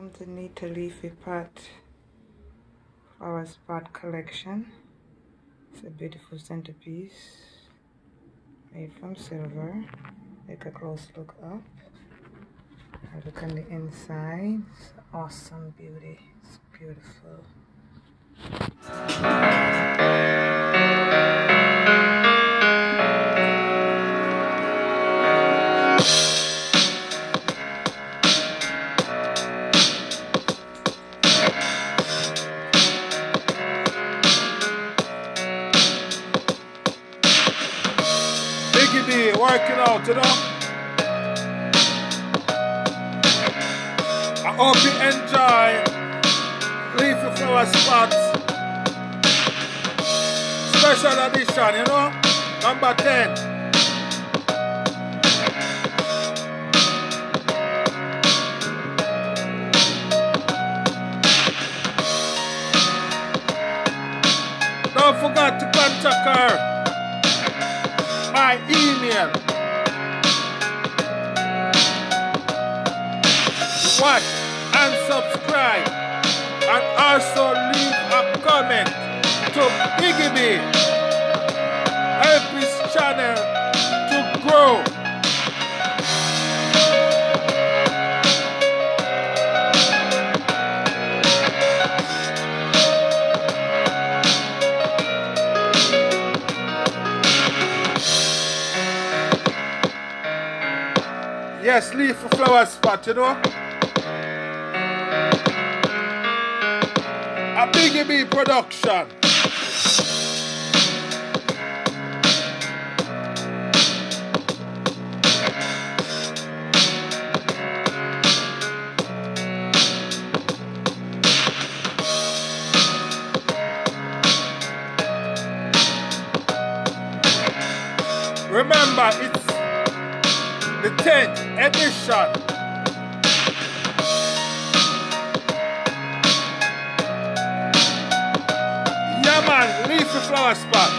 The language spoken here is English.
from the Nita Leafy Pot Flower Spot collection. It's a beautiful centerpiece made from silver. Take a close look up. I look on the inside. It's awesome beauty. It's beautiful. Biggie B working out, you know. I hope you enjoy Leafy Flower Spot special edition, you know. Number 10. Don't forget to contact her. My email. Watch and subscribe, and also leave a comment to Biggie B. Help his channel to grow. Yes, Leafy Flower Spot, you know. A Biggie B production. Remember, it's the 10th edition. Yeah man, Leafy Flower Spot.